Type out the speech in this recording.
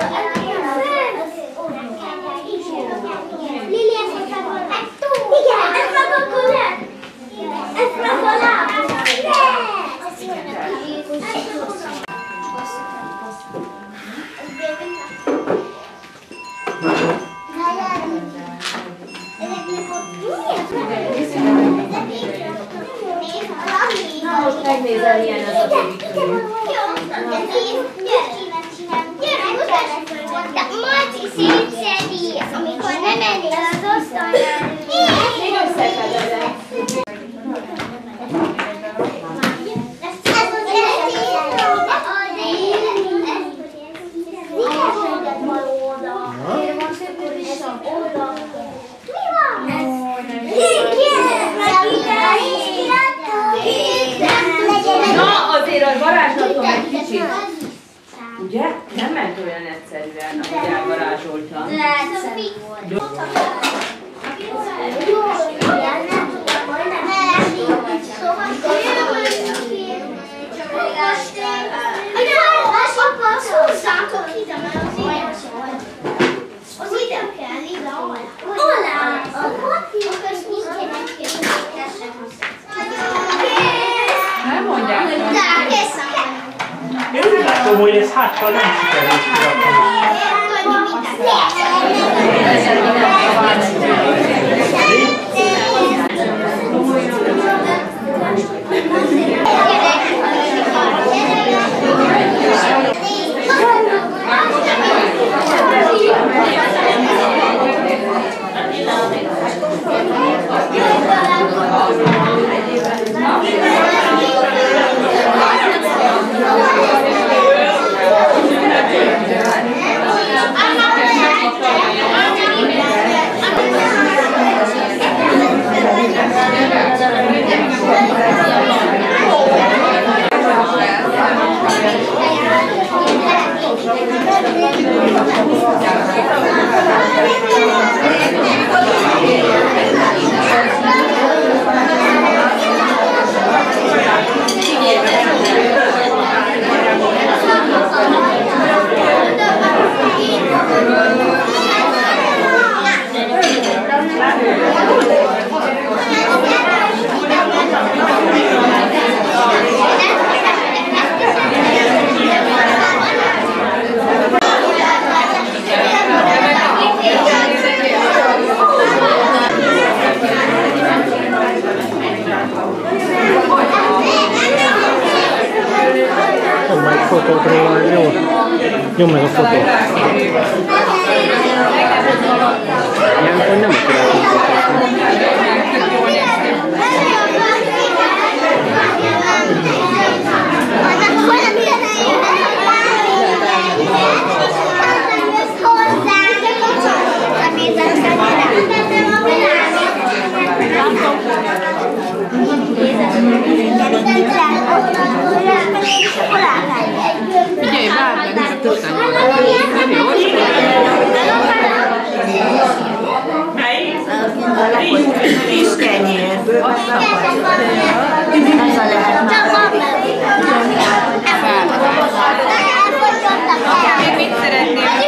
Most megnézel, milyen az a többi körül. De Marci szétszedi, amikor nem ennél az asztalnál. Még összefedezek. Na, azért az varázslatom egy kicsit. Ugye? Nem ment olyan egyszerűen, ahogy elvarázsoltam. Egyszerű volt. Nem mondják. Én úgy látom, hogy ez háttal nem sikerült fotót róla, jó? Nyom meg a fotót. Ilyenkor nem akarok Figyelj, várj, mert tudtam. Rizskenyérből vagy azzal lehet Még mit szeretnél?